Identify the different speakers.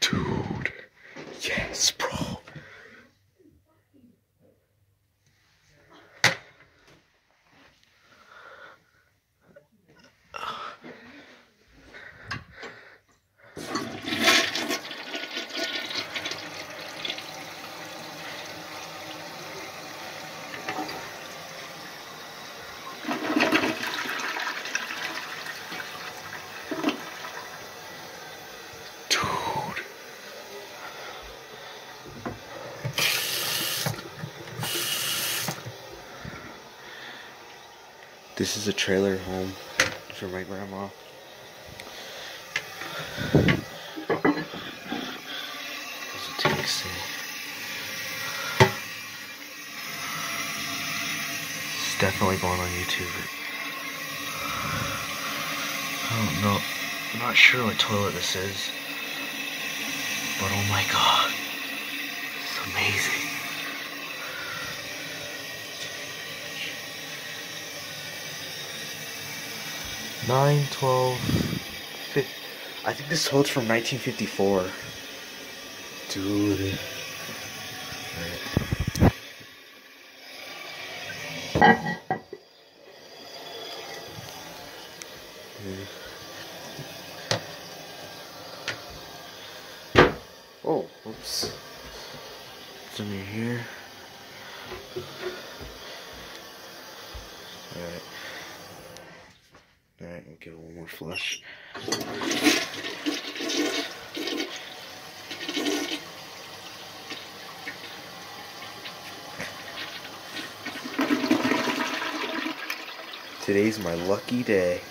Speaker 1: Dude. Yes, bro. Dude. This is a trailer home for my grandma. There's a tank stay. It's definitely going on YouTube. I don't know. I'm not sure what toilet this is. But oh my god. It's amazing. Nine, 12, 50. I think this toilet's from 1954. Dude. Oh, oops. It's under here. Alright. Alright, we'll give it one more flush. Today's my lucky day.